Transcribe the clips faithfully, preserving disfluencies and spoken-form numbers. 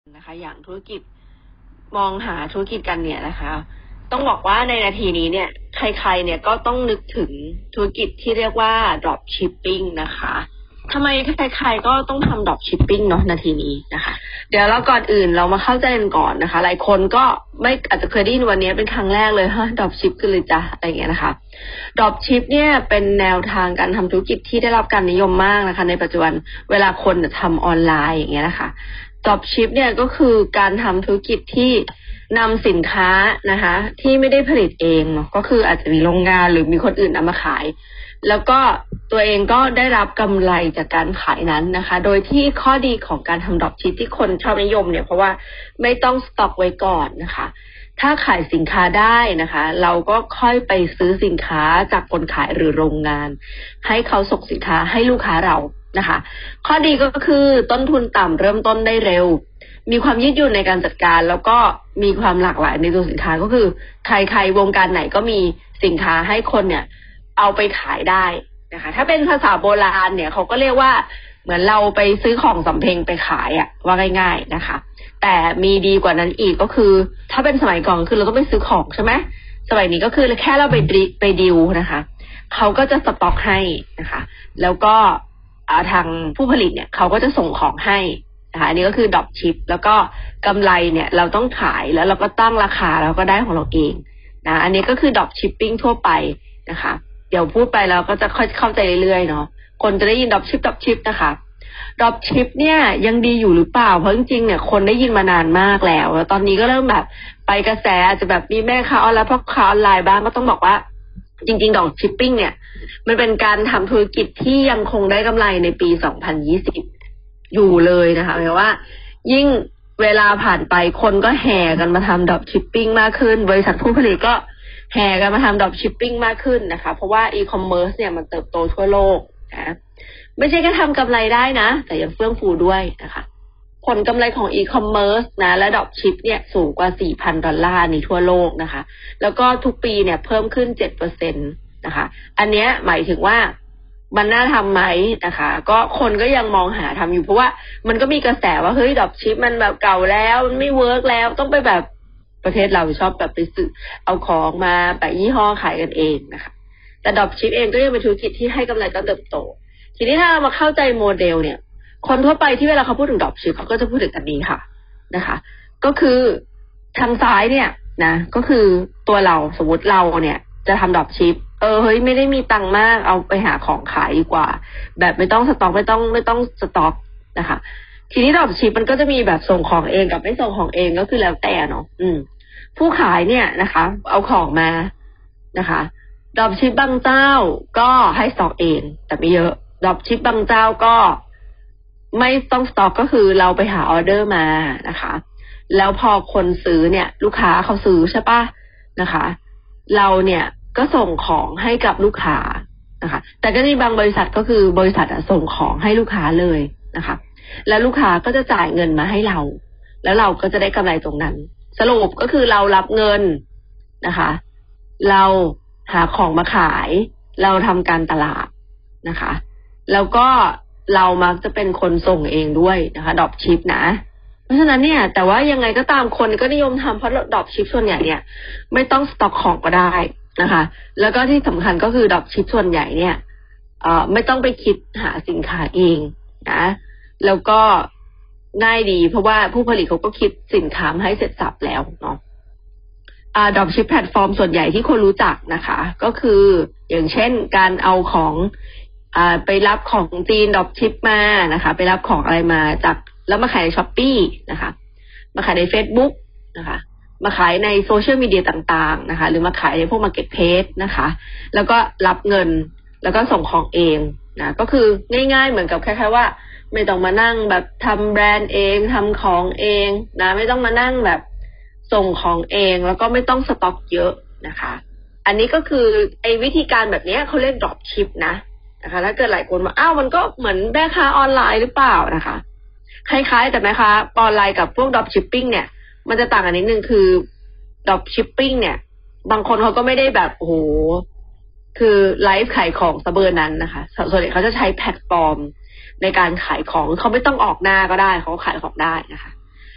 นะคะอย่างธุรกิจมองหาธุรกิจกันเนี่ยนะคะต้องบอกว่าในนาทีนี้เนี่ยใครๆเนี่ยก็ต้องนึกถึงธุรกิจที่เรียกว่า drop shipping นะคะทำไมใครๆก็ต้องทำ drop shipping เนาะนาทีนี้นะคะเดี๋ยวเราก่อนอื่นเรามาเข้าใจกันก่อนนะคะหลายคนก็ไม่อาจจะเคยได้ยินวันนี้เป็นครั้งแรกเลยฮะ drop ship กันเลยจ้ะอะไรอย่างเงี้ยนะคะ drop ship เนี่ยเป็นแนวทางการทำธุรกิจที่ได้รับการนิยมมากนะคะในปัจจุบันเวลาคนทำออนไลน์อย่างเงี้ยนะคะ drop ship เนี่ยก็คือการทำธุรกิจที่นำสินค้านะคะที่ไม่ได้ผลิตเองเนาะก็คืออาจจะมีโรงงานหรือมีคนอื่นเอามาขายแล้วก็ตัวเองก็ได้รับกำไรจากการขายนั้นนะคะโดยที่ข้อดีของการทำ drop ship ที่คนชอบนิยมเนี่ยเพราะว่าไม่ต้องสต็อกไว้ก่อนนะคะถ้าขายสินค้าได้นะคะเราก็ค่อยไปซื้อสินค้าจากคนขายหรือโรงงานให้เขาส่งสินค้าให้ลูกค้าเรานะคะข้อดีก็คือต้นทุนต่ำเริ่มต้นได้เร็วมีความยืดหยุ่นในการจัดการแล้วก็มีความหลากหลายในตัวสินค้าก็คือใครๆวงการไหนก็มีสินค้าให้คนเนี่ยเอาไปขายได้นะคะถ้าเป็นภาษาโบราณเนี่ยเขาก็เรียกว่าเหมือนเราไปซื้อของสำเพ็งไปขายอะว่าง่ายๆนะคะแต่มีดีกว่านั้นอีกก็คือถ้าเป็นสมัยก่อนคือเราต้องไปซื้อของใช่ไหมสมัยนี้ก็คือแค่เราไปไปดิวนะคะเขาก็จะสต็อกให้นะคะแล้วก็ทางผู้ผลิตเนี่ยเขาก็จะส่งของให้นะคะอันนี้ก็คือ drop ship แล้วก็กำไรเนี่ยเราต้องขายแล้วเราก็ตั้งราคาแล้วก็ได้ของเราเองนะอันนี้ก็คือ drop shipping ทั่วไปนะคะเดี๋ยวพูดไปแล้วก็จะค่อยเข้าใจเรื่อยๆเนาะคนจะได้ยิน drop ship drop ship นะคะ drop ship เนี่ยยังดีอยู่หรือเปล่าเพราะจริงๆเนี่ยคนได้ยินมานานมากแล้วแล้วตอนนี้ก็เริ่มแบบไปกระแสอาจจะแบบมีแม่ค้าออนไลน์พ่อค้าออนไลน์บ้างก็ต้องบอกว่าจริงๆ drop shipping เนี่ยมันเป็นการทำธุรกิจที่ยังคงได้กำไรในปีสองพันยี่สิบอยู่เลยนะคะหมายว่ายิ่งเวลาผ่านไปคนก็แห่กันมาทำ drop shipping มากขึ้นบริษัทผู้ผลิตก็แห่กันมาทำ drop shipping มากขึ้นนะคะเพราะว่า e-commerce เนี่ยมันเติบโตทั่วโลกนะไม่ใช่แค่ทำกำไรได้นะแต่ยังเฟื่องฟูด้วยนะคะผลกำไรของ e-commerce นะและ drop ship เนี่ยสูงกว่า สี่พัน ดอลลาร์ในทั่วโลกนะคะแล้วก็ทุกปีเนี่ยเพิ่มขึ้น เจ็ดเปอร์เซ็นต์ นะคะอันเนี้ยหมายถึงว่ามันน่าทำไหมนะคะก็คนก็ยังมองหาทำอยู่เพราะว่ามันก็มีกระแสว่าเฮ้ย drop ship มันแบบเก่าแล้วมันไม่เวิร์กแล้วต้องไปแบบประเทศเราชอบแบบไปซื้อเอาของมาแปะยี่ห้อขายกันเองนะคะแต่ drop ship เองก็ยังเป็นธุรกิจที่ให้กำไรการเติบโตทีนี้ถ้าเรามาเข้าใจโมเดลเนี่ยคนทั่วไปที่เวลาเขาพูดถึง drop ship เขาก็จะพูดถึงอันนี้ค่ะนะคะก็คือทางซ้ายเนี่ยนะก็คือตัวเราสมมติเราเนี่ยจะทำ drop ship เออเฮ้ยไม่ได้มีตังค์มากเอาไปหาของขายดีกว่าแบบไม่ต้องสต็อกไม่ต้องไม่ต้องสต็อกนะคะทีนี้ drop ship มันก็จะมีแบบส่งของเองกับไม่ส่งของเองก็คือแล้วแต่เนาะอืมผู้ขายเนี่ยนะคะเอาของมานะคะ drop ship บางเจ้าก็ให้สต็อกเองแต่ไม่เยอะ drop ship บางเจ้าก็ไม่ต้องสต็อกก็คือเราไปหาออเดอร์มานะคะแล้วพอคนซื้อเนี่ยลูกค้าเขาซื้อใช่ปะนะคะเราเนี่ยก็ส่งของให้กับลูกค้านะคะแต่ก็มีบางบริษัทก็คือบริษัทส่งของให้ลูกค้าเลยนะคะแล้วลูกค้าก็จะจ่ายเงินมาให้เราแล้วเราก็จะได้กำไรตรงนั้นสรุปก็คือเรารับเงินนะคะเราหาของมาขายเราทำการตลาดนะคะแล้วก็เรามักจะเป็นคนส่งเองด้วยนะคะ drop ship นะเพราะฉะนั้นเนี่ยแต่ว่ายังไงก็ตามคนก็นิยมทำเพราะ drop ship ส่วนใหญ่เนี่ยไม่ต้องสต็อกของก็ได้นะคะแล้วก็ที่สำคัญก็คือ drop ship ส่วนใหญ่เนี่ยเอ่อไม่ต้องไปคิดหาสินค้าเองนะแล้วก็ง่ายดีเพราะว่าผู้ผลิตเขาก็คิดสินค้าให้เสร็จสับแล้วเนาะอ่า drop ship แพลตฟอร์มส่วนใหญ่ที่คนรู้จักนะคะก็คืออย่างเช่นการเอาของอ่าไปรับของจีน drop ship มานะคะไปรับของอะไรมาจากแล้วมาขายใน Shopee นะคะมาขายใน Facebook นะคะมาขายในโซเชียลมีเดียต่างๆนะคะหรือมาขายในพวก Marketplace นะคะแล้วก็รับเงินแล้วก็ส่งของเองนะก็คือง่ายๆเหมือนกับคล้ายๆว่าไม่ต้องมานั่งแบบทำแบรนด์เองทำของเองนะไม่ต้องมานั่งแบบส่งของเองแล้วก็ไม่ต้องสต็อกเยอะนะคะอันนี้ก็คือไอ้วิธีการแบบนี้เขาเรียก drop ship นะนะคะถ้าเกิดหลายคนว่าอ้าวมันก็เหมือนแม่ค้าออนไลน์หรือเปล่านะคะคล้ายๆแต่แม่ค้าออนไลน์กับพวก drop shipping เนี่ยมันจะต่างกันนิดนึงคือ drop shipping เนี่ยบางคนเขาก็ไม่ได้แบบโอ้โหคือไลฟ์ขายของซะเบอร์นั้นนะคะส่วนใหญ่เขาจะใช้แพลตฟอร์มในการขายของเขาไม่ต้องออกหน้าก็ได้เขาขายของได้นะคะ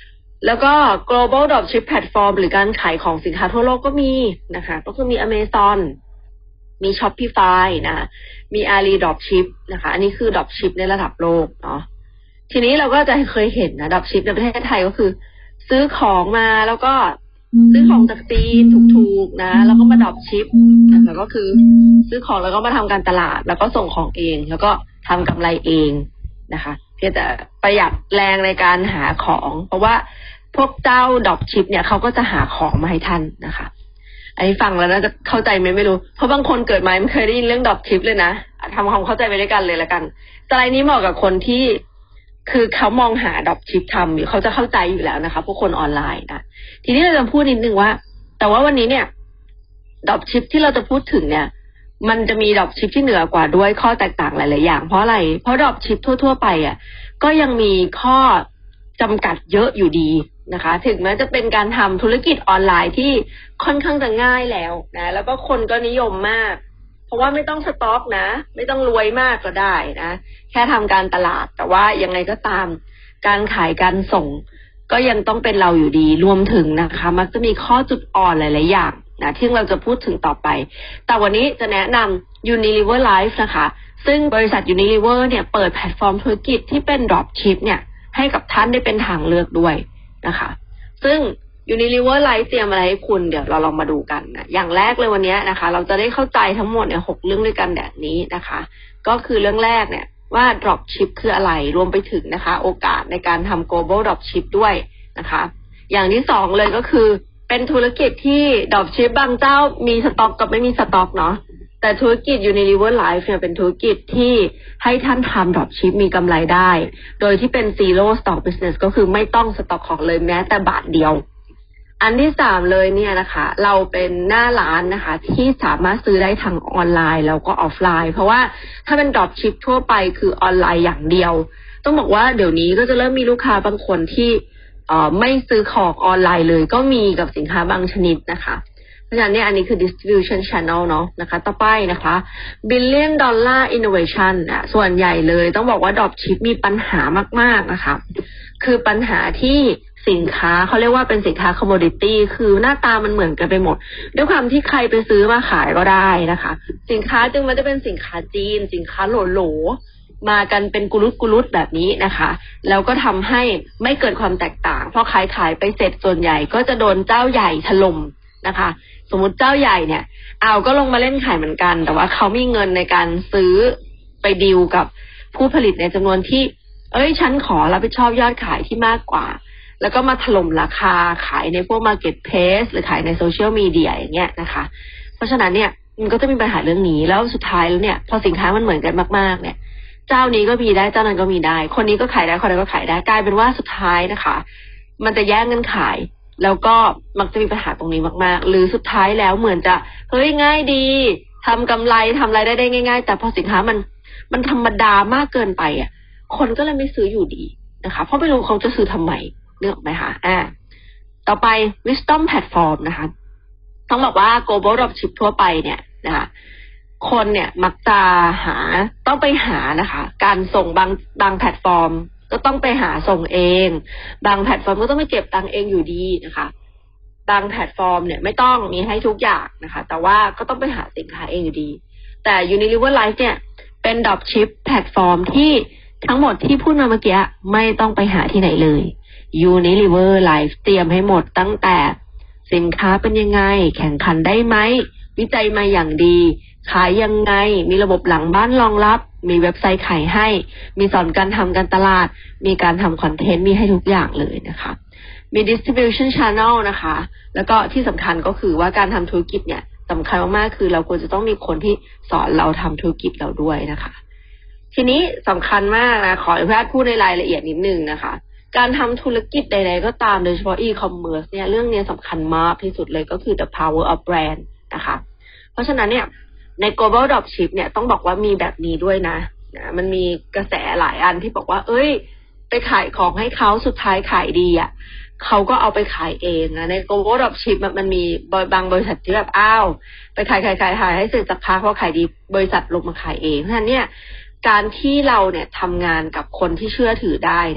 แล้วก็ global dropship platform หรือการขายของสินค้าทั่วโลกก็มีนะคะก็คือมี Amazon มี Shopify นะมี Ali dropship นะคะอันนี้คือ dropship ในระดับโลกเนาะทีนี้เราก็จะเคยเห็นนะ dropship ในประเทศไทยก็คือซื้อของมาแล้วก็ซื้อของจากจีนถูกๆนะแล้วก็มา dropship นะคะก็คือซื้อของแล้วก็มาทำการตลาดแล้วก็ส่งของเองแล้วก็ทำกำไรเองนะคะเพียงแต่ประหยัดแรงในการหาของเพราะว่าพวกเจ้า dropship เนี่ยเขาก็จะหาของมาให้ท่านนะคะอันนี้ฟังแล้วน่าจะเข้าใจไหมไม่รู้เพราะบางคนเกิดมาไม่เคยได้ยินเรื่อง dropship เลยนะทำความเข้าใจไปด้วยกันเลยละกันสไลด์นี้เหมาะกับคนที่คือเขามองหา dropship ทำอยู่เขาจะเข้าใจอยู่แล้วนะคะพวกคนออนไลน์นะทีนี้เราจะพูดนิดนึงว่าแต่ว่าวันนี้เนี่ย dropship ที่เราจะพูดถึงเนี่ยมันจะมี dropship ที่เหนือกว่าด้วยข้อแตกต่างหลายๆอย่างเพราะอะไรเพราะ dropship ทั่วๆไปอ่ะก็ยังมีข้อจำกัดเยอะอยู่ดีนะคะถึงแม้จะเป็นการทำธุรกิจออนไลน์ที่ค่อนข้างจะง่ายแล้วนะแล้วก็คนก็นิยมมากเพราะว่าไม่ต้องสต็อกนะไม่ต้องรวยมากก็ได้นะแค่ทำการตลาดแต่ว่ายังไงก็ตามการขายการส่งก็ยังต้องเป็นเราอยู่ดีรวมถึงนะคะมักจะมีข้อจุดอ่อนหลายๆอย่างนะที่เราจะพูดถึงต่อไปแต่วันนี้จะแนะนำ Unilever Life นะคะซึ่งบริษัท Unilever เนี่ยเปิดแพลตฟอร์มธุรกิจที่เป็น Dropship เนี่ยให้กับท่านได้เป็นทางเลือกด้วยนะคะซึ่ง Unilever Life เตรียมอะไรให้คุณเดี๋ยวเราลองมาดูกันนะอย่างแรกเลยวันนี้นะคะเราจะได้เข้าใจทั้งหมดเนี่ยหกเรื่องด้วยกันแบบนี้นะคะก็คือเรื่องแรกเนี่ยว่า Dropship คืออะไรรวมไปถึงนะคะโอกาสในการทำ Global Dropship ด้วยนะคะอย่างที่สองเลยก็คือเป็นธุรกิจที่ Dropship บางเจ้ามีสต็อกกับไม่มีสต็อกเนาะแต่ธุรกิจ Unilever Life เนี่ยเป็นธุรกิจที่ให้ท่านทำ Dropship มีกำไรได้โดยที่เป็น Zero Stock Business ก็คือไม่ต้องสต็อกของเลยแม้แต่บาทเดียวอันที่สามเลยเนี่ยนะคะเราเป็นหน้าร้านนะคะที่สามารถซื้อได้ทั้งออนไลน์แล้วก็ออฟไลน์เพราะว่าถ้าเป็น Dropship ทั่วไปคือออนไลน์อย่างเดียวต้องบอกว่าเดี๋ยวนี้ก็จะเริ่มมีลูกค้าบางคนที่เอ่อไม่ซื้อของออนไลน์เลยก็มีกับสินค้าบางชนิดนะคะเพราะฉะนั้นเนี่ยอันนี้คือ distribution channel เนาะนะคะต่อไปนะคะ billion dollar innovation อ่ะส่วนใหญ่เลยต้องบอกว่า Dropship มีปัญหามากๆนะคะคือปัญหาที่สินค้าเขาเรียกว่าเป็นสินค้า commodity คือหน้าตามันเหมือนกันไปหมดด้วยความที่ใครไปซื้อมาขายก็ได้นะคะสินค้าจึงมันจะเป็นสินค้าจีนสินค้าโหลๆมากันเป็นกุลุตกุลุตแบบนี้นะคะแล้วก็ทำให้ไม่เกิดความแตกต่างเพราะขายขายไปเสร็จส่วนใหญ่ก็จะโดนเจ้าใหญ่ถล่มนะคะสมมุติเจ้าใหญ่เนี่ยเอาก็ลงมาเล่นขายเหมือนกันแต่ว่าเขามีเงินในการซื้อไปดีลกับผู้ผลิตในจำนวนที่เอ้ยฉันขอรับผิดชอบยอดขายที่มากกว่าแล้วก็มาถล่มราคาขายในพวก marketplace หรือขายในโซเชียลมีเดียอย่างเงี้ยนะคะเพราะฉะนั้นเนี่ยมันก็จะมีปัญหาเรื่องนี้แล้วสุดท้ายแล้วเนี่ยพอสินค้ามันเหมือนกันมากๆเนี่ยเจ้านี้ก็มีได้เจ้านั้นก็มีได้คนนี้ก็ขายได้คนนั้นก็ขายได้กลายเป็นว่าสุดท้ายนะคะมันจะแย่งกันขายแล้วก็มักจะมีปัญหาตรงนี้มากๆหรือสุดท้ายแล้วเหมือนจะเฮ้ยง่ายดีทำกำไรทำรายได้ได้ง่ายๆแต่พอสินค้ามันมันธรรมดามากเกินไปอ่ะคนก็เลยไม่ซื้ออยู่ดีนะคะเพราะไม่รู้เขาจะซื้อทำไมนึกออกไหมคะอ่าต่อไป Wisdom Platform นะคะต้องบอกว่า Global Dropship ทั่วไปเนี่ยนะคะคนเนี่ยมักจะหาต้องไปหานะคะการส่งบางบางแพลตฟอร์มก็ต้องไปหาส่งเองบางแพลตฟอร์มก็ต้องไปเก็บตังค์เองอยู่ดีนะคะบางแพลตฟอร์มเนี่ยไม่ต้องมีให้ทุกอย่างนะคะแต่ว่าก็ต้องไปหาสินค้าเองอยู่ดีแต่ Unilever Life เนี่ยเป็น Dropship แพลตฟอร์มที่ทั้งหมดที่พูดมาเมื่อกี้ไม่ต้องไปหาที่ไหนเลย Unilever Life เตรียมให้หมดตั้งแต่สินค้าเป็นยังไงแข่งขันได้ไหมวิจัยมาอย่างดีขายยังไงมีระบบหลังบ้านรองรับมีเว็บไซต์ขายให้มีสอนการทำการตลาดมีการทำคอนเทนต์มีให้ทุกอย่างเลยนะคะมี distribution channel นะคะแล้วก็ที่สำคัญก็คือว่าการทำธุรกิจเนี่ยสำคัญมากๆคือเราควรจะต้องมีคนที่สอนเราทำธุรกิจเราด้วยนะคะทีนี้สำคัญมากนะขออนุญาตพูดในรายละเอียดนิดนึงนะคะการทำธุรกิจใดๆก็ตามโดยเฉพาะ e-commerce เนี่ยเรื่องนี้สำคัญมากที่สุดเลยก็คือ the power of brand นะคะเพราะฉะนั้นเนี่ยใน global dropship เนี่ยต้องบอกว่ามีแบบนี้ด้วยนะนะมันมีกระแสหลายอันที่บอกว่าเอ้ยไปขายของให้เขาสุดท้ายขายดีอ่ะเขาก็เอาไปขายเองนะใน global dropship มันมีบางบริษัทที่แบบอ้าวไปขายขายขายขายให้เสร็จสักพักพอขายดีบริษัทลงมาขายเองเพราะฉะนั้นเนี่ยการที่เราเนี่ยทำงานกับคนที่เชื่อถือได้เนี่ย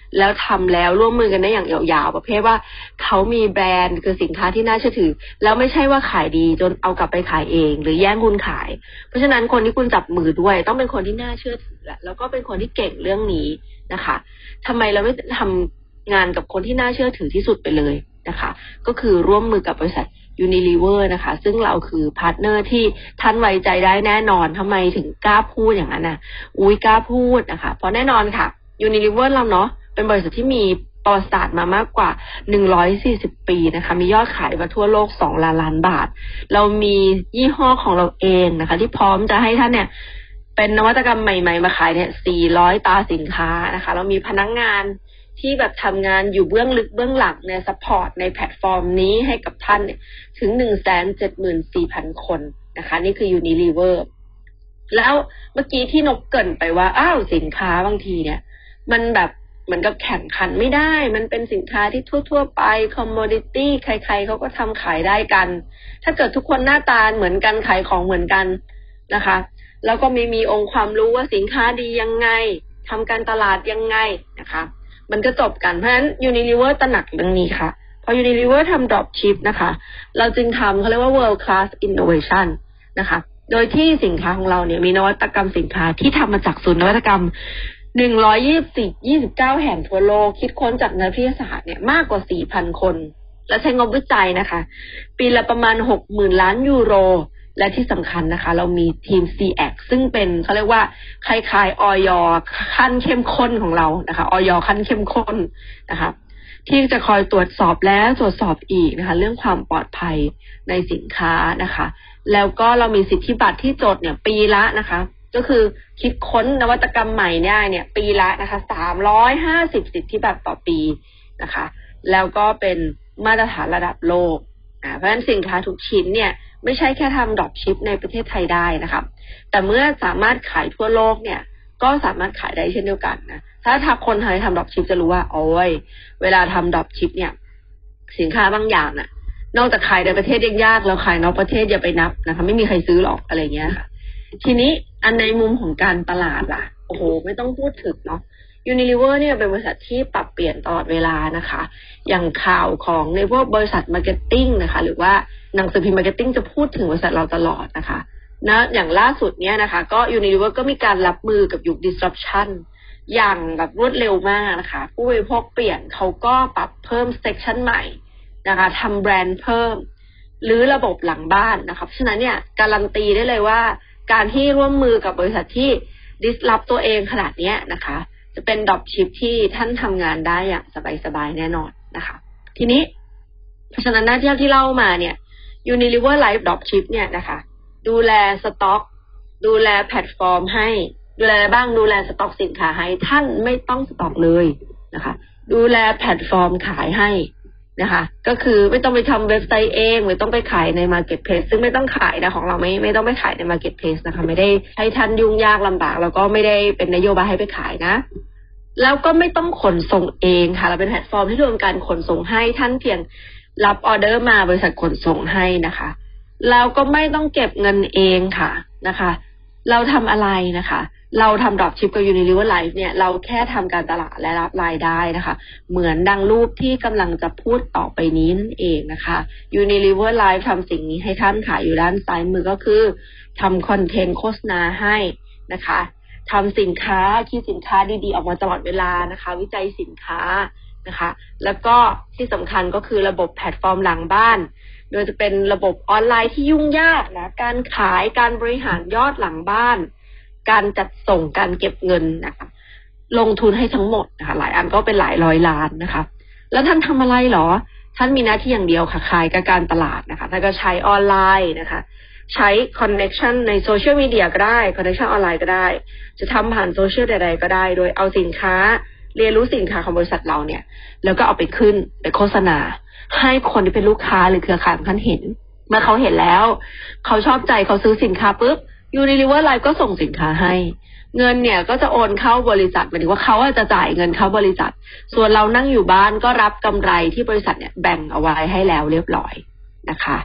แล้วทำแล้วร่วมมือกันได้อย่างยาวๆประเภทว่าเขามีแบรนด์คือสินค้าที่น่าเชื่อถือแล้วไม่ใช่ว่าขายดีจนเอากลับไปขายเองหรือแย่งคุณขายเพราะฉะนั้นคนที่คุณจับมือด้วยต้องเป็นคนที่น่าเชื่อถือแล้วก็เป็นคนที่เก่งเรื่องนี้นะคะทำไมเราไม่ทำงานกับคนที่น่าเชื่อถือที่สุดไปเลยนะคะก็คือร่วมมือกับบริษัทUnilever นะคะซึ่งเราคือพาร์ทเนอร์ที่ท่านไว้ใจได้แน่นอนทำไมถึงกล้าพูดอย่างนั้นน่ะอุ้ยกล้าพูดนะคะเพราะแน่นอนค่ะ Unilever เราเนาะเป็นบริษัทที่มีประวัติศาสตร์มามากกว่าหนึ่งร้อยสี่สิบปีนะคะมียอดขายมาทั่วโลกสองล้านล้านบาทเรามียี่ห้อของเราเองนะคะที่พร้อมจะให้ท่านเนี่ยเป็นนวัตกรรมใหม่ๆมาขายเนี่ยสี่ร้อยตาสินค้านะคะเรามีพนักงานที่แบบทำงานอยู่เบื้องลึกเบื้องหลังเนี่ยซัพพอร์ตในแพลตฟอร์มนี้ให้กับท่านเนี่ยถึง หนึ่งแสนเจ็ดหมื่นสี่พัน คนนะคะนี่คือ Unilever แล้วเมื่อกี้ที่นกเกริ่นไปว่าอ้าวสินค้าบางทีเนี่ยมันแบบเหมือนกับแข่งขันไม่ได้มันเป็นสินค้าที่ทั่วๆไปคอมโมดิตี้ใครๆเขาก็ทำขายได้กันถ้าเกิดทุกคนหน้าตาเหมือนกันขายของเหมือนกันนะคะแล้วก็ไม่มีองค์ความรู้ว่าสินค้าดียังไงทำการตลาดยังไงนะคะมันก็จบกันเพราะฉะนั้น Unilever ตระหนักเรื่องนี้ค่ะพอ Unilever ทำ drop ship นะคะเราจึงทำเขาเรียกว่า world class innovation นะคะโดยที่สินค้าของเราเนี่ยมีนวัตกรรมสินค้าที่ทำมาจากศูนย์นวัตกรรมหนึ่งร้อยยี่สิบสี่ ยี่สิบเก้าแห่งทั่วโลกคิดค้นจากนักวิทยาศาสตร์เนี่ยมากกว่า สี่พัน คนและใช้งบวิจัยนะคะปีละประมาณ หกหมื่น ล้านยูโรและที่สำคัญนะคะเรามีทีม ซี เอ็กซ์ ซึ่งเป็นเขาเรียกว่าคล้ายๆ อย ขั้นเข้มข้นของเรานะคะ อย ขั้นเข้มข้นนะคะที่จะคอยตรวจสอบแล้วตรวจสอบอีกนะคะเรื่องความปลอดภัยในสินค้านะคะแล้วก็เรามีสิทธิบัตรที่จดเนี่ยปีละนะคะก็คือคิดค้นนวัตกรรมใหม่ได้เนี่ยปีละนะคะสามร้อยห้าสิบสิทธิบัตรต่อปีนะคะแล้วก็เป็นมาตรฐานระดับโลกอ่าเพราะฉะนั้นสินค้าทุกชิ้นเนี่ยไม่ใช่แค่ทำดรอปชิปในประเทศไทยได้นะคะแต่เมื่อสามารถขายทั่วโลกเนี่ยก็สามารถขายได้เช่นเดียวกันนะถ้าถ้าคนไทยทำดรอปชิปจะรู้ว่าโอ้ยเวลาทำดรอปชิปเนี่ยสินค้าบางอย่างน่ะนอกจากขายในประเทศยังยากเราขายนอกประเทศอย่าไปนับนะคะไม่มีใครซื้อหรอกอะไรเงี้ยค่ะทีนี้อันในมุมของการตลาดล่ะโอ้โหไม่ต้องพูดถึงเนาะ Unilever เนี่ยเป็นบริษัทที่ปรับเปลี่ยนตลอดเวลานะคะอย่างข่าวของในพวกบริษัทมาร์เก็ตติ้งนะคะหรือว่าหนังสือพิมพ์มาร์เก็ตติ้งจะพูดถึงบริษัทเราตลอดนะคะนะอย่างล่าสุดเนี่ยนะคะก็ Unilever ก็มีการรับมือกับยุค disruption อย่างแบบรวดเร็วมากนะคะผู้บริโภคเปลี่ยนเขาก็ปรับเพิ่ม section ใหม่นะคะทำแบรนด์เพิ่มหรือระบบหลังบ้านนะคะเพราะฉะนั้นเนี่ยการันตีได้เลยว่าการที่ร่วมมือกับบริษัทที่ disrupt ตัวเองขนาดนี้นะคะจะเป็นดรอปชิปที่ท่านทำงานได้อย่างสบายๆแน่นอนนะคะทีนี้เพราะฉะนั้นหน้าที่ที่เล่ามาเนี่ย Unilever Life Dropship เนี่ยนะคะดูแลสต็อกดูแลแพลตฟอร์มให้ดูแลบ้างดูแลสต็อกสินค้าให้ท่านไม่ต้องสต็อกเลยนะคะดูแลแพลตฟอร์มขายให้นะคะก็คือไม่ต้องไปทำเว็บไซต์เองไม่ต้องไปขายใน Marketplace ซึ่งไม่ต้องขายนะของเราไม่ไม่ต้องไปขายใน Marketplace นะคะไม่ได้ให้ท่านยุ่งยากลำบากแล้วก็ไม่ได้เป็นนโยบายให้ไปขายนะแล้วก็ไม่ต้องขนส่งเองค่ะเราเป็นแพลตฟอร์มที่รวมการขนส่งให้ท่านเพียงรับออเดอร์มาบริษัทขนส่งให้นะคะแล้วก็ไม่ต้องเก็บเงินเองค่ะนะคะเราทำอะไรนะคะเราทำดรอปชิปกับ Unilever Life เนี่ยเราแค่ทำการตลาดและรับรายได้นะคะเหมือนดังรูปที่กำลังจะพูดต่อไปนี้นั่นเองนะคะ Unilever Life ทำสิ่งนี้ให้ท่านค่ะอยู่ด้านซ้ายมือก็คือทำคอนเทนต์โฆษณาให้นะคะทำสินค้าคิดสินค้าดีๆออกมาตลอดเวลานะคะวิจัยสินค้านะคะแล้วก็ที่สำคัญก็คือระบบแพลตฟอร์มหลังบ้านโดยจะเป็นระบบออนไลน์ที่ยุ่งยากนะการขายการบริหารยอดหลังบ้านการจัดส่งการเก็บเงินนะคะลงทุนให้ทั้งหมดนะคะหลายอันก็เป็นหลายร้อยล้านนะคะแล้วท่านทำอะไรหรอท่านมีหน้าที่อย่างเดียวค่ะขายกับการตลาดนะคะท่านก็ใช้ออนไลน์นะคะใช้คอนเนคชันในโซเชียลมีเดียก็ได้คอนเนคชันออนไลน์ก็ได้จะทำผ่านโซเชียลใดๆก็ได้โดยเอาสินค้าเรียนรู้สินค้าของบริษัทเราเนี่ยแล้วก็เอาไปขึ้นไปโฆษณาให้คนที่เป็นลูกค้าหรือเครือข่ายของท่านเห็นเมื่อเขาเห็นแล้วเขาชอบใจเขาซื้อสินค้าปุ๊บUnilever Life ก็ส่งสินค้าให้เงินเนี่ยก็จะโอนเข้าบริษัทหมายถึงว่าเขาจะจ่ายเงินเข้าบริษัทส่วนเรานั่งอยู่บ้านก็รับกำไรที่บริษัทเนี่ยแบ่งเอาไว้ให้แล้วเรียบร้อยนะคะ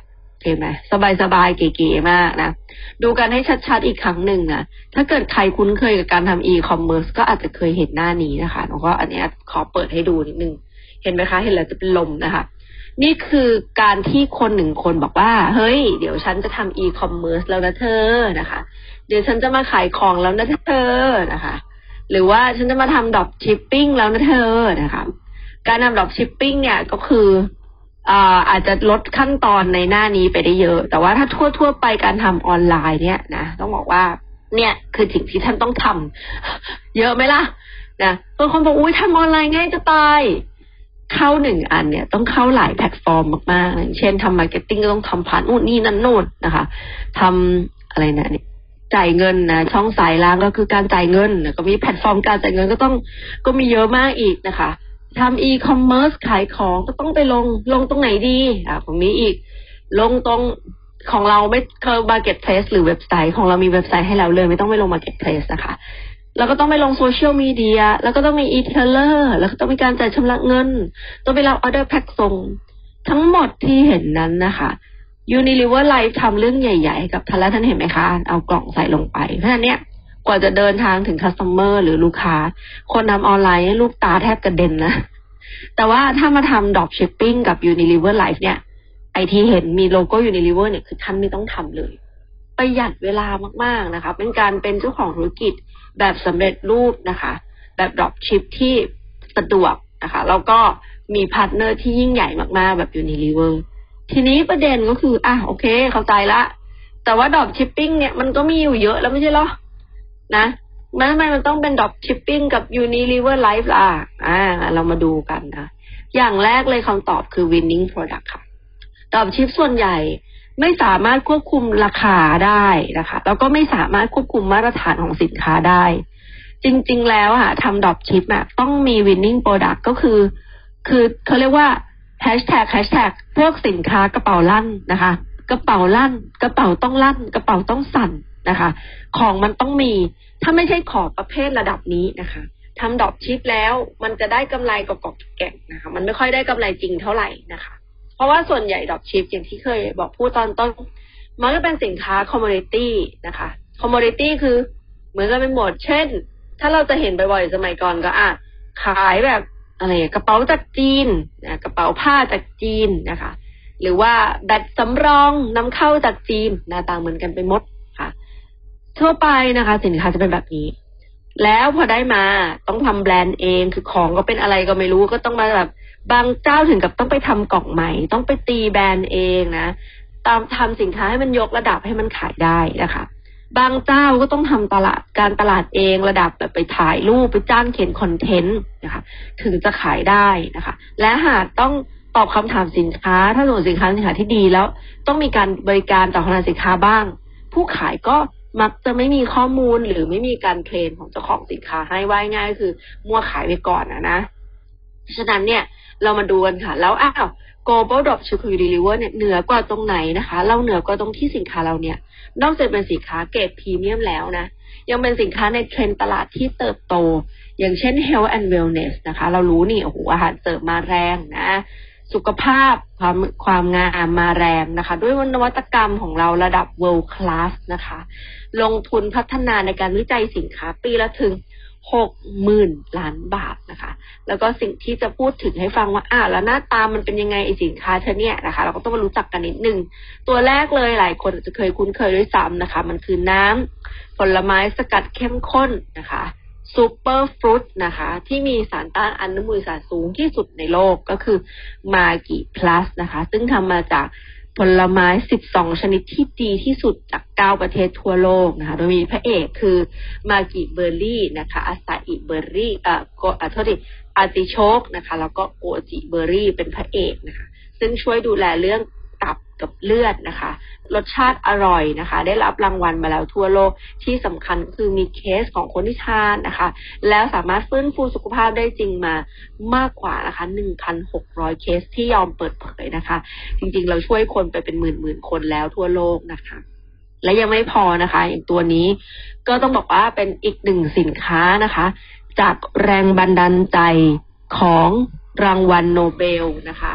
เคไหมสบายๆเก๋ๆมากนะดูกันให้ชัดๆอีกครั้งหนึ่งนะถ้าเกิดใครคุ้นเคยกับการทำ e-commerce ก็อาจจะเคยเห็นหน้านี้นะคะแล้วก็อันนี้ขอเปิดให้ดูนิดนึงเห็นไหมคะเห็นแล้วจะเป็นลมนะคะนี่คือการที่คนหนึ่งคนบอกว่าเฮ้ยเดี๋ยวฉันจะทำ e-commerce แล้วนะเธอนะคะเดี๋ยวฉันจะมาขายของแล้วนะเธอนะคะหรือว่าฉันจะมาทำดรอปชิปปิ้งแล้วนะเธอนะคะการทำดรอปชิปปิ้งเนี่ยก็คืออ่าอาจจะลดขั้นตอนในหน้านี้ไปได้เยอะแต่ว่าถ้าทั่วๆไปการทำออนไลน์เนี่ยนะต้องบอกว่าเนี่ยคือสิ่งที่ท่านต้องทำเยอะไหมล่ะนะบางคนบอกอุ้ยทำออนไลน์ง่ายจะตายเข้าหนึ่งอันเนี่ยต้องเข้าหลายแพลตฟอร์มมากๆอย่างเช่นทำมาร์เก็ตติ้งก็ต้องทำผ่านนู่นนี่นั่นโน่นนะคะทำอะไรนะเนี่ยจ่ายเงินนะช่องสายล่างก็คือการจ่ายเงินก็มีแพลตฟอร์มการจ่ายเงินก็ต้องก็มีเยอะมากอีกนะคะทำอีคอมเมิร์ซขายของก็ต้องไปลงลงตรงไหนดีอ่ะของนี้อีกลงตรงของเราไม่เคยมาร์เก็ตเพลสหรือเว็บไซต์ของเรามีเว็บไซต์ให้เราเลยไม่ต้องไปลงมาร์เก็ตเพลสนะคะแล้วก็ต้องไปลงโซเชียลมีเดียแล้วก็ต้องมีอีเทเลอร์แล้วก็ต้องมีการจ่ายชำระเงินต้องไปรับออเดอร์แพ็คส่งทั้งหมดที่เห็นนั้นนะคะ Unilever Life ทำเรื่องใหญ่ๆกับท่านแล้วท่านเห็นไหมคะเอากล่องใส่ลงไปเพราะฉะนั้นเนี่ยกว่าจะเดินทางถึงคัสเตอร์หรือลูกค้าคนทำออนไลน์ลูกตาแทบกระเด็นนะแต่ว่าถ้ามาทำ drop shipping กับ Unilever Life เนี่ยไอที่เห็นมีโลโก้ Unilever เนี่ยคือท่านไม่ต้องทำเลยประหยัดเวลามากๆนะคะเป็นการเป็นเจ้าของธุรกิจแบบสำเร็จรูปนะคะแบบ drop ship ที่สะดวกนะคะแล้วก็มีพาร์ทเนอร์ที่ยิ่งใหญ่มากๆแบบ Unilever ทีนี้ประเด็นก็คืออ่ะโอเคเข้าใจละแต่ว่า drop shipping เนี่ยมันก็มีอยู่เยอะแล้วไม่ใช่หรอนะมันทำไมมันต้องเป็น drop shipping กับ Unilever Life ล่ะอ่าเรามาดูกันนะอย่างแรกเลยคำตอบคือ winning product ค่ะ drop ship ส่วนใหญ่ไม่สามารถควบคุมราคาได้นะคะแล้วก็ไม่สามารถควบคุมมาตรฐานของสินค้าได้จริงๆแล้วอ่ะทำ drop ship อ่ะต้องมี winning product ก็คือคือเขาเรียกว่า hashtag hashtag พวกสินค้ากระเป๋าลั่นนะคะกระเป๋าลั่นกระเป๋าต้องลั่นกระเป๋าต้องสั่นนะคะของมันต้องมีถ้าไม่ใช่ของประเภทระดับนี้นะคะทำดรอปชิปแล้วมันจะได้กำไรกอกกแก่งนะคะมันไม่ค่อยได้กำไรจริงเท่าไหร่นะคะเพราะว่าส่วนใหญ่ดรอปชิปอย่างที่เคยบอกพูดตอนต้นมันก็เป็นสินค้าคอมมูนิตี้นะคะคอมมูนิตี้คือเหมือนกันเป็นหมดเช่นถ้าเราจะเห็นบ่อยๆสมัยก่อนก็อ่ะขายแบบอะไรกระเป๋าจากจีนนะกระเป๋าผ้าจากจีนนะคะหรือว่าแบตสำรองนำเข้าจากจีนหน้าตาเหมือนกันไปหมดค่ะทั่วไปนะคะสินค้าจะเป็นแบบนี้แล้วพอได้มาต้องทำแบรนด์เองคือของก็เป็นอะไรก็ไม่รู้ก็ต้องมาแบบบางเจ้าถึงกับต้องไปทำกล่องใหม่ต้องไปตีแบรนด์เองนะตามทำสินค้าให้มันยกระดับให้มันขายได้นะคะบางเจ้าก็ต้องทำตลาดการตลาดเองระดับแบบไปถ่ายรูปไปจ้างเขียนคอนเทนต์นะคะถึงจะขายได้นะคะและหากต้องตอบคำถามสินค้าถ้าสมมติสินค้าสินค้าที่ดีแล้วต้องมีการบริการต่อคำถามสินค้าบ้างผู้ขายก็มักจะไม่มีข้อมูลหรือไม่มีการเทรนของเจ้าของสินค้าให้ว่าง่ายคือมั่วขายไปก่อนนะนะฉะนั้นเนี่ยเรามาดูกันค่ะแล้วอ้าว global drop ship Unilever เนี่ยเหนือกว่าตรงไหนนะคะเราเหนือกว่าตรงที่สินค้าเราเนี่ยนอกจากเป็นสินค้าเกรดพรีเมียมแล้วนะยังเป็นสินค้าในเทรนด์ตลาดที่เติบโตอย่างเช่น health and wellness นะคะเรารู้นี่โอ้โหอาหารเสริมมาแรงนะสุขภาพความความงามมาแรงนะคะด้วยนวัตกรรมของเราระดับ world class นะคะลงทุนพัฒนาในการวิจัยสินค้าปีละถึงหกหมื่นล้านบาทนะคะแล้วก็สิ่งที่จะพูดถึงให้ฟังว่าอ้าวแล้วหน้าตามันเป็นยังไงไอสินค้าเธอเนี่ยนะคะเราก็ต้องมารู้จักกันนิดนึงตัวแรกเลยหลายคนจะเคยคุ้นเคยด้วยซ้ำนะคะมันคือน้ำผลไม้สกัดเข้มข้นนะคะซูเปอร์ฟรุตนะคะที่มีสารต้านอนุมูลอิสระสูงที่สุดในโลกก็คือมากิพลัสนะคะซึ่งทำมาจากผลไม้สิบสองชนิดที่ดีที่สุดจากเก้าประเทศทั่วโลกนะคะโดยมีพระเอกคือมากิเบอร์รี่นะคะอาซาอิเบอร์รี่เอ่อโกอ่ะโทษทีอาร์ติโชกนะคะแล้วก็โกจิเบอร์รี่เป็นพระเอกนะคะซึ่งช่วยดูแลเรื่องตับกับเลือดนะคะรสชาติอร่อยนะคะได้รับรางวัลมาแล้วทั่วโลกที่สำคัญคือมีเคสของคนที่ทานนะคะแล้วสามารถฟื้นฟูสุขภาพได้จริงมามากกว่านะคะ หนึ่งพันหกร้อย เคสที่ยอมเปิดเผยนะคะจริงๆเราช่วยคนไปเป็นหมื่นๆคนแล้วทั่วโลกนะคะและยังไม่พอนะคะอย่างตัวนี้ก็ต้องบอกว่าเป็นอีกหนึ่งสินค้านะคะจากแรงบันดาลใจของรางวัลโนเบลนะคะ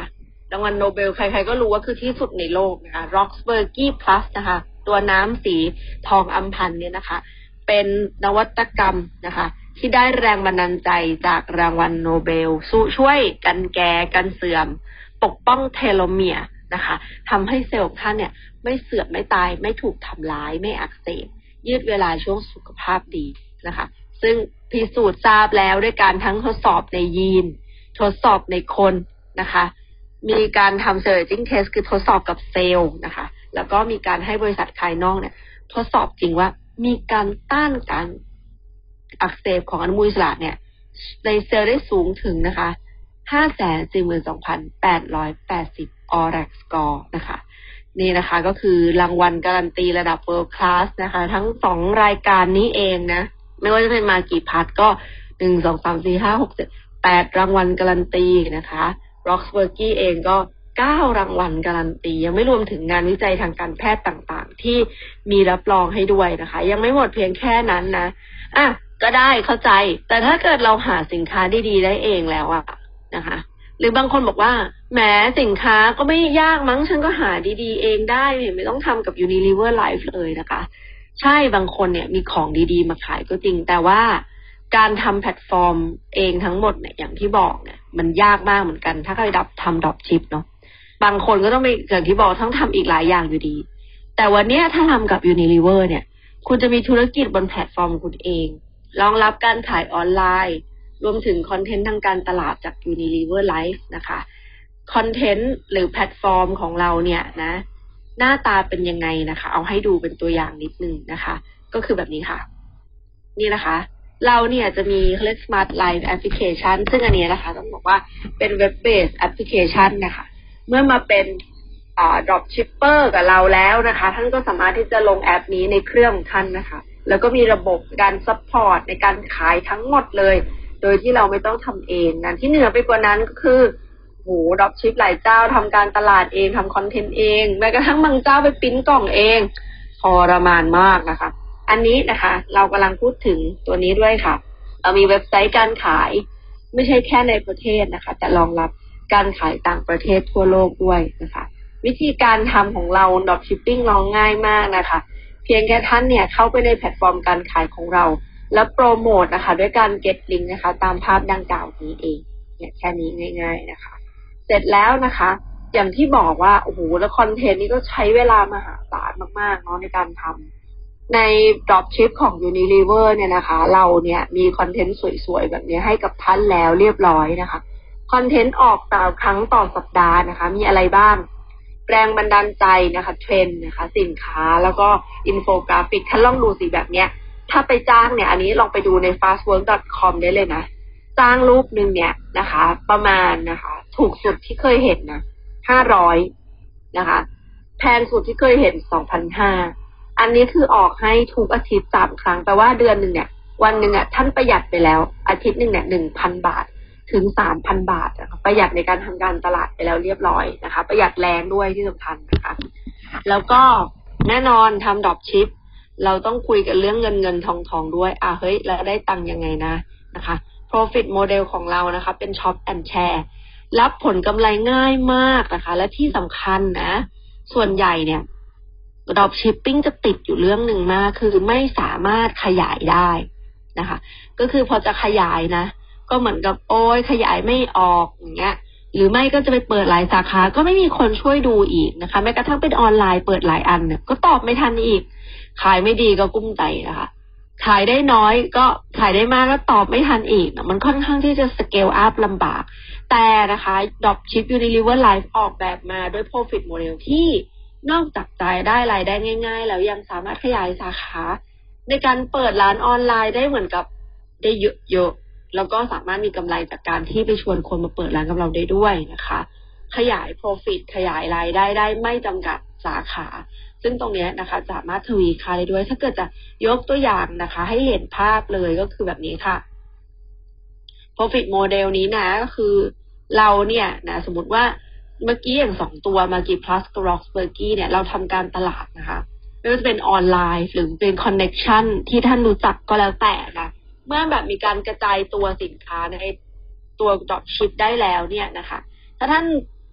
รางวัลโนเบลใครๆก็รู้ว่าคือที่สุดในโลกนะคะ Roxburghy Plus นะคะตัวน้ำสีทองอัมพันธ์เนี่ยนะคะเป็นนวัตกรรมนะคะที่ได้แรงบันดาลใจจากรางวัลโนเบลช่วยกันแก่กันเสื่อมปกป้องเทโลเมียร์นะคะทำให้เซลล์ท่านเนี่ยไม่เสื่อมไม่ตายไม่ถูกทำร้ายไม่อักเสบยืดเวลาช่วงสุขภาพดีนะคะซึ่งพิสูจน์ทราบแล้วด้วยการทั้งทดสอบในยีนทดสอบในคนนะคะมีการทำ Serologic Test คือทดสอบกับเซลล์นะคะแล้วก็มีการให้บริษัทภายนอกเนี่ยทดสอบจริงว่ามีการต้านการอักเสบของอนุมูลอิสระเนี่ยในเซลล์ได้สูงถึงนะคะ ห้าแสนสี่หมื่นสองพันแปดร้อยแปดสิบ ออ อาร์ เอ ซี score นะคะนี่นะคะก็คือรางวัลการันตีระดับ World Class นะคะทั้งสองรายการนี้เองนะไม่ว่าจะเป็นมากี่พัทก็หนึ่ง สอง สาม สี่ ห้า หก เจ็ด แปดรางวัลการันตีนะคะ Roxburghy เองก็เก้ารางวัลการันตียังไม่รวมถึงงานวิจัยทางการแพทย์ต่างๆที่มีรับรองให้ด้วยนะคะยังไม่หมดเพียงแค่นั้นนะอ่ะก็ได้เข้าใจแต่ถ้าเกิดเราหาสินค้าดีๆได้เองแล้วอะนะคะหรือบางคนบอกว่าแหมสินค้าก็ไม่ยากมั้งฉันก็หาดีๆเองได้ไม่ต้องทำกับ Unilever Life เลยนะคะใช่บางคนเนี่ยมีของดีๆมาขายก็จริงแต่ว่าการทำแพลตฟอร์มเองทั้งหมดเนี่ยอย่างที่บอกเนี่ยมันยากมากเหมือนกันถ้าใครดับทำดรอปชิปเนาะบางคนก็ต้องไปอย่างที่บอกต้องทำอีกหลายอย่างอยู่ดีแต่วันนี้ถ้าทำกับ Unilever เนี่ยคุณจะมีธุรกิจบนแพลตฟอร์มคุณเองรองรับการขายออนไลน์รวมถึงคอนเทนต์ทางการตลาดจาก Unilever Life นะคะคอนเทนต์หรือแพลตฟอร์มของเราเนี่ยนะหน้าตาเป็นยังไงนะคะเอาให้ดูเป็นตัวอย่างนิดนึงนะคะก็คือแบบนี้ค่ะนี่นะคะเราเนี่ยจะมีเรียก Smart Life Application ซึ่งอันนี้นะคะต้องบอกว่าเป็น Web Based Application นะคะเมื่อมาเป็นอ่า Drop Shipper กับเราแล้วนะคะท่านก็สามารถที่จะลงแอปนี้ในเครื่องของท่านนะคะแล้วก็มีระบบการ Support ในการขายทั้งหมดเลยโดยที่เราไม่ต้องทำเองนะที่เหนือไปกว่านั้นก็คือโห Drop Ship หลายเจ้าทำการตลาดเองทำคอนเทนต์เองแม้กระทั่งบางเจ้าไปปริ้นกล่องเองทรมานมากนะคะอันนี้นะคะเรากำลังพูดถึงตัวนี้ด้วยค่ะเรามีเว็บไซต์การขายไม่ใช่แค่ในประเทศนะคะแต่รองรับการขายต่างประเทศทั่วโลกด้วยนะคะวิธีการทำของเรา Drop Shipping ลองง่ายมากนะคะเพียงแค่ท่านเนี่ยเข้าไปในแพลตฟอร์มการขายของเราแล้วโปรโมทนะคะด้วยการ get link นะคะตามภาพดังกล่าวนี้เองเนี่ยแค่นี้ง่ายๆนะคะเสร็จแล้วนะคะอย่างที่บอกว่าโอ้โหแล้วคอนเทนต์นี้ก็ใช้เวลามหาศาลมากๆเนาะในการทำใน Dropship ของ Unilever เนี่ยนะคะเราเนี่ยมีคอนเทนต์สวยๆแบบนี้ให้กับท่านแล้วเรียบร้อยนะคะคอนเทนต์ออกต่อครั้งต่อสัปดาห์นะคะมีอะไรบ้างแรงบันดาลใจนะคะเทรนด์นะคะสินค้าแล้วก็อินโฟกราฟิกท่านลองดูสิแบบเนี้ยถ้าไปจ้างเนี่ยอันนี้ลองไปดูใน fastwork ดอท คอม ได้เลยนะจ้างรูปนึงเนี่ยนะคะประมาณนะคะถูกสุดที่เคยเห็นนะห้าร้อยนะคะแพงสุดที่เคยเห็น สองพันห้าร้อย อันนี้คือออกให้ทุกอาทิตย์สามครั้งแปลว่าเดือนหนึ่งเนี่ยวันหนึ่งอ่ะท่านประหยัดไปแล้วอาทิตย์หนึ่งเนี่ย หนึ่งพัน บาทถึง สามพัน บาทนะคะประหยัดในการทำการตลาดไปแล้วเรียบร้อยนะคะประหยัดแรงด้วยที่สำคัญนะคะแล้วก็แน่นอนทำดรอปชิปเราต้องคุยกันเรื่องเงินเงินทองทองด้วยอ่ะเฮ้ยแล้วได้ตังค์ยังไงนะนะคะ profit model ของเรานะคะเป็น shop and share รับผลกำไรง่ายมากนะคะและที่สำคัญนะส่วนใหญ่เนี่ยDrop Shipping จะติดอยู่เรื่องหนึ่งมากคือไม่สามารถขยายได้นะคะก็คือพอจะขยายนะก็เหมือนกับโอ้ยขยายไม่ออกอย่างเงี้ยหรือไม่ก็จะไปเปิดหลายสาขาก็ไม่มีคนช่วยดูอีกนะคะแม้กระทั่งเป็นออนไลน์เปิดหลายอันเนี่ยก็ตอบไม่ทันอีกขายไม่ดีก็กุ้มใจนะคะขายได้น้อยก็ขายได้มากก็ตอบไม่ทันอีกนะมันค่อนข้างที่จะ scale up ลำบากแต่นะคะ Dropship Unilever Life ออกแบบมาด้วย profit model ที่นอกจากจ่ายได้รายได้ง่ายๆแล้วยังสามารถขยายสาขาในการเปิดร้านออนไลน์ได้เหมือนกับได้เยอะๆแล้วก็สามารถมีกำไรจากการที่ไปชวนคนมาเปิดร้านกับเราได้ด้วยนะคะขยาย profit ขยายรายได้ได้ไม่จำกัดสาขาซึ่งตรงนี้นะคะสามารถทวีค่าได้ด้วยถ้าเกิดจะยกตัวอย่างนะคะให้เห็นภาพเลยก็คือแบบนี้ค่ะ profit model นี้นะก็คือเราเนี่ยนะสมมติว่าเมื่อกี้อย่างสองตัวมากี่ plus กับ Roxburghy เนี่ยเราทำการตลาดนะคะไม่ว่าจะเป็นออนไลน์หรือเป็น connection ที่ท่านรู้จักก็แล้วแต่นะเมื่อแบบมีการกระจายตัวสินค้าในตัว Dropship ได้แล้วเนี่ยนะคะถ้าท่าน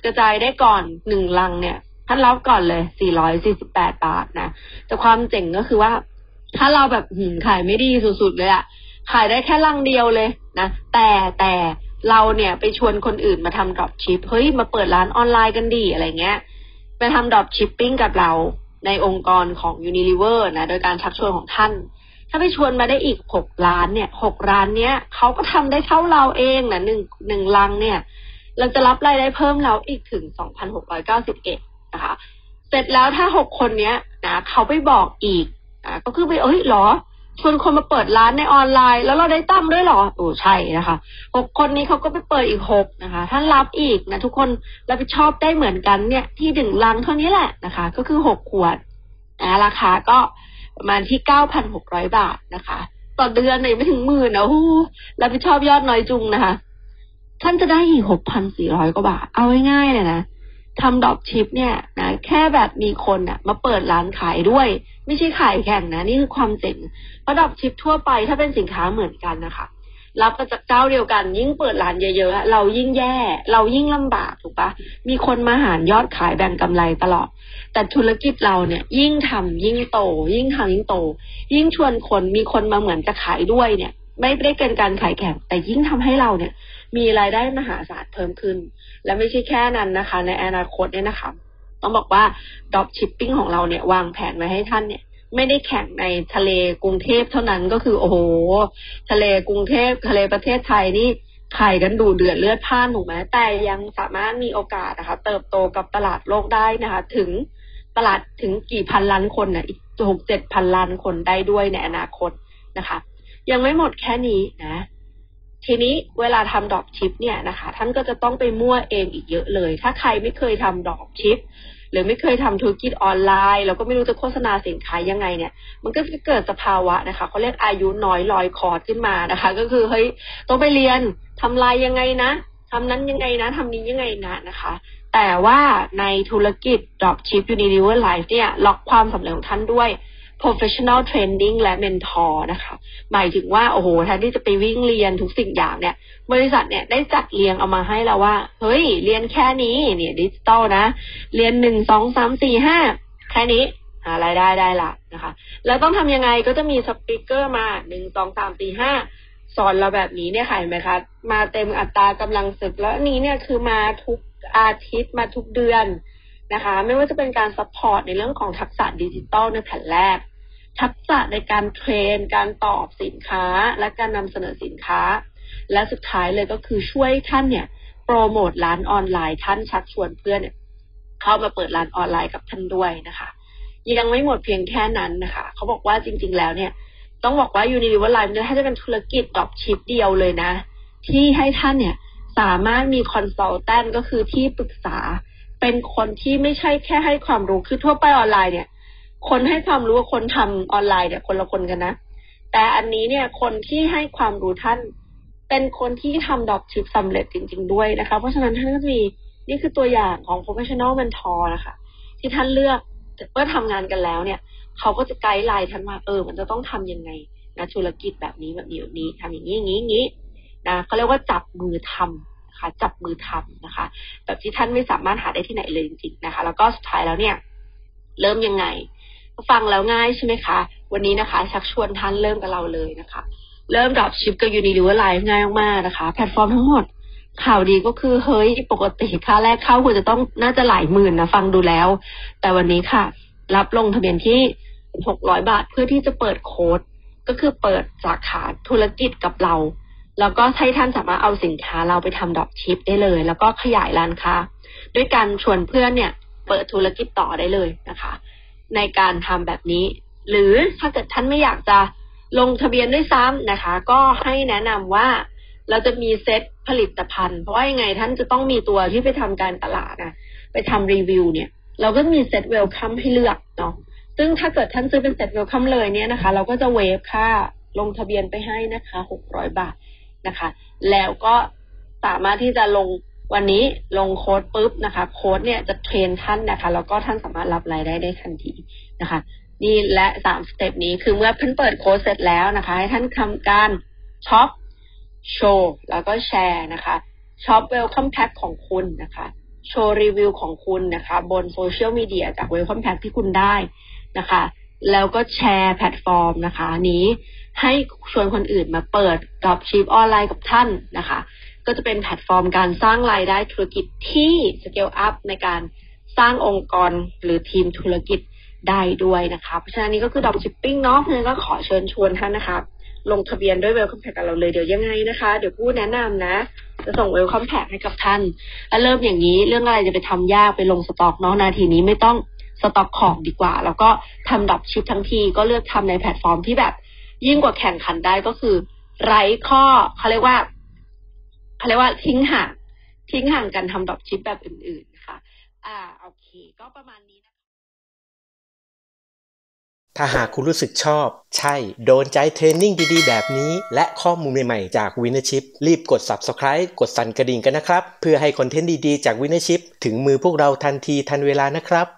กระจายได้ก่อนหนึ่งลังเนี่ยท่านรับก่อนเลยสี่ร้อยสี่สิบแปดบาทนะแต่ความเจ๋งก็คือว่าถ้าเราแบบหืมขายไม่ดีสุดๆเลยอะขายได้แค่ลังเดียวเลยนะแต่แต่เราเนี่ยไปชวนคนอื่นมาทำดรอปชิปเฮ้ยมาเปิดร้านออนไลน์กันดีอะไรเงี้ยไปทำดรอปชิปปิ้งกับเราในองค์กรของ Unilever นะโดยการชักชวนของท่านถ้าไปชวนมาได้อีกหกล้านเนี่ยหกร้านเนี้ยเขาก็ทำได้เท่าเราเองนะหนึ่งหนึ่งลังเนี่ยเราจะรับรายได้เพิ่มเราอีกถึง สองพันหกร้อยเก้าสิบเอ็ด นะคะเสร็จแล้วถ้าหกคนเนี้ยนะเขาไปบอกอีกอ่าก็คือไปเอ้ยเหรอชวนคนมาเปิดร้านในออนไลน์แล้วเราได้ตั้งด้วยเหรอโอ้ใช่นะคะหกคนนี้เขาก็ไปเปิดอีกหกนะคะท่านรับอีกนะทุกคนรับผิดชอบได้เหมือนกันเนี่ยที่หนึ่งลังเท่านี้แหละนะคะก็คือหกขวดนะราคาก็ประมาณที่ เก้าพันหกร้อย บาทนะคะต่อเดือนเนี่ยไม่ถึงหมื่นนะโอ้รับผิดชอบยอดน้อยจุงนะคะท่านจะได้อีก หกพันสี่ร้อย กว่าบาทเอาง่ายๆเลยนะทำดรอปชิปเนี่ยนะแค่แบบมีคนน่ะมาเปิดร้านขายด้วยไม่ใช่ขายแข่งนะนี่คือความเจ๋งเพราะดรอปชิปทั่วไปถ้าเป็นสินค้าเหมือนกันนะคะรับมาจากเจ้าเดียวกันยิ่งเปิดร้านเยอะๆเรายิ่งแย่เรายิ่งลำบากถูกปะมีคนมาหารยอดขายแบ่งกำไรตลอดแต่ธุรกิจเราเนี่ยยิ่งทำยิ่งโตยิ่งทำยิ่งโตยิ่งชวนคนมีคนมาเหมือนจะขายด้วยเนี่ยไม่ได้เป็นการขายแข่งแต่ยิ่งทำให้เราเนี่ยมีรายได้มหาศาลเพิ่มขึ้นและไม่ใช่แค่นั้นนะคะในอนาคตเนี่ยนะคะต้องบอกว่าดรอปชิปปิ้งของเราเนี่ยวางแผนไว้ให้ท่านเนี่ยไม่ได้แข่งในทะเลกรุงเทพเท่านั้นก็คือโอ้โหทะเลกรุงเทพทะเลประเทศไทยนี่ขายกันดูเดือดเลือดพล่านถูกไหมแต่ยังสามารถมีโอกาสนะคะเติบโตกับตลาดโลกได้นะคะถึงตลาดถึงกี่พันล้านคนน่ะอีกหกเจ็ดพันล้านคนได้ด้วยในอนาคตนะคะยังไม่หมดแค่นี้นะทีนี้เวลาทำดรอปชิปเนี่ยนะคะท่านก็จะต้องไปมั่วเองอีกเยอะเลยถ้าใครไม่เคยทำดรอปชิปหรือไม่เคยทำธุรกิจออนไลน์แล้วก็ไม่รู้จะโฆษณาสินค้ายังไงเนี่ยมันก็จะเกิดสภาวะนะคะเขาเรียกอายุน้อยลอยคอร์ดขึ้นมานะคะก็คือเฮ้ยต้องไปเรียนทำลายยังไงนะทำนั้นยังไงนะทำนี้ยังไงนะนะคะแต่ว่าในธุรกิจ Dropship Unilever Life เนี่ยล็อกความสำเร็จของท่านด้วยprofessional training และ mentor นะคะหมายถึงว่าโอ้โหแทนที่จะไปวิ่งเรียนทุกสิ่งอย่างเนี่ยบริษัทเนี่ยได้จัดเรียงเอามาให้แล้วว่าเฮ้ยเรียนแค่นี้เนี่ยดิจิตอลนะเรียนหนึ่งสองสามสี่ห้าแค่นี้หารายได้ได้ละนะคะแล้วต้องทำยังไงก็จะมีสปีกเกอร์มาหนึ่งสองสามสี่ห้าสอนเราแบบนี้เนี่ยค่ะเห็นไหมคะมาเต็มอัตรากำลังศึกแล้วนี้เนี่ยคือมาทุกอาทิตย์มาทุกเดือนนะคะไม่ว่าจะเป็นการซัพพอร์ตในเรื่องของทักษะดิจิตอลในแผ่นแรกทักษะในการเทรนการตอบสินค้าและการนำเสนอสินค้าและสุดท้ายเลยก็คือช่วยท่านเนี่ยโปรโมทร้านออนไลน์ท่านชักชวนเพื่อนเนี่ยเข้ามาเปิดร้านออนไลน์กับท่านด้วยนะคะยังไม่หมดเพียงแค่นั้นนะคะเขาบอกว่าจริงๆแล้วเนี่ยต้องบอกว่า Unilever Life เนี่ยถ้าจะเป็นธุรกิจดรอปชิปเดียวเลยนะที่ให้ท่านเนี่ยสามารถมีคอนซัลแทนก็คือที่ปรึกษาเป็นคนที่ไม่ใช่แค่ให้ความรู้คือทั่วไปออนไลน์เนี่ยคนให้ความรู้กับคนทำออนไลน์เนี่ยคนละคนกันนะแต่อันนี้เนี่ยคนที่ให้ความรู้ท่านเป็นคนที่ทำดรอปชิปสำเร็จจริงๆด้วยนะคะเพราะฉะนั้นท่านก็จะมีนี่คือตัวอย่างของ professional mentor นะคะที่ท่านเลือกเมื่อทำงานกันแล้วเนี่ยเขาก็จะไกด์ไลน์ท่านว่าเออมันจะต้องทำยังไงนะธุรกิจแบบนี้แบบนี้แบบนี้ทำอย่างนี้อย่างนี้อย่างนี้นะเขาเรียกว่าจับมือทำนะคะจับมือทำนะคะแบบที่ท่านไม่สามารถหาได้ที่ไหนเลยจริงๆนะคะแล้วก็สุดท้ายแล้วเนี่ยเริ่มยังไงฟังแล้วง่ายใช่ไหมคะวันนี้นะคะชักชวนท่านเริ่มกับเราเลยนะคะเริ่มดรอปชิปกับ Unilever Life ง่ายมากๆนะคะแพลตฟอร์มทั้งหมดข่าวดีก็คือเฮ้ยปกติค่าแรกเข้าควรจะต้องน่าจะหลายหมื่นนะฟังดูแล้วแต่วันนี้ค่ะรับลงทะเบียนที่หกร้อยบาทเพื่อที่จะเปิดโค้ดก็คือเปิดสาขาธุรกิจกับเราแล้วก็ให้ท่านสามารถเอาสินค้าเราไปทำดรอปชิปได้เลยแล้วก็ขยายร้านค้าด้วยการชวนเพื่อนเนี่ยเปิดธุรกิจต่อได้เลยนะคะในการทำแบบนี้หรือถ้าเกิดท่านไม่อยากจะลงทะเบียนด้วยซ้ำนะคะก็ให้แนะนำว่าเราจะมีเซตผลิตภัณฑ์เพราะว่ายังไงท่านจะต้องมีตัวที่ไปทำการตลาดนะไปทำรีวิวเนี่ยเราก็มีเซตเวลคัมให้เลือกเนาะซึ่งถ้าเกิดท่านซื้อเป็นเซตเวลคัมเลยเนี่ยนะคะเราก็จะเวฟค่าลงทะเบียนไปให้นะคะหกร้อยบาทนะคะแล้วก็สามารถที่จะลงวันนี้ลงโค้ดปุ๊บนะคะโค้ดเนี่ยจะเทรนท่านนะคะแล้วก็ท่านสามารถรับรายได้ได้ทันทีนะคะนี่และสามสเต็ปนี้คือเมื่อเพิ่นเปิดโค้ดเสร็จแล้วนะคะให้ท่านทำการช็อปโชว์แล้วก็แชร์นะคะช็อปเวลคัมแพ็คของคุณนะคะโชว์รีวิวของคุณนะคะบนโซเชียลมีเดียจาก Welcome Pack ที่คุณได้นะคะแล้วก็แชร์แพลตฟอร์มนะคะนี้ให้ชวนคนอื่นมาเปิด Dropship ออนไลน์กับท่านนะคะก็จะเป็นแพลตฟอร์มการสร้างรายได้ธุรกิจที่ Scale Up ในการสร้างองค์กรหรือทีมธุรกิจได้ด้วยนะคะเพราะฉะนั้นนี้ก็คือ Dropshipping เนาะเพราะฉะนั้นก็ขอเชิญชวนท่านนะคะลงทะเบียนด้วย Welcome Pack กับเราเลยเดี๋ยวยังไงนะคะเดี๋ยวพูดแนะนำนะจะส่ง Welcome Pack ให้กับท่านแล้วเริ่มอย่างนี้เรื่องอะไรจะไปทำยากไปลงสต็อกเนาะนาทีนี้ไม่ต้องสต็อกของดีกว่าแล้วก็ทำ Dropship ทั้งทีก็เลือกทำในแพลตฟอร์มที่แบบยิ่งกว่าแข่งขันได้ก็คือไร้ข้อเขาเรียกว่าเขาเรียกว่าทิ้งห่างทิ้งห่างกันทำ Dropship แบบอื่นๆนะคะอ่าโอเคก็ประมาณนี้นะถ้าหากคุณรู้สึกชอบใช่โดนใจเทรนนิ่งดีๆแบบนี้และข้อมูลใหม่ๆจาก Winnership รีบกด Subscribe กดสั่นกระดิ่งกันนะครับเพื่อให้คอนเทนต์ดีๆจาก Winnership ถึงมือพวกเราทันทีทันเวลานะครับ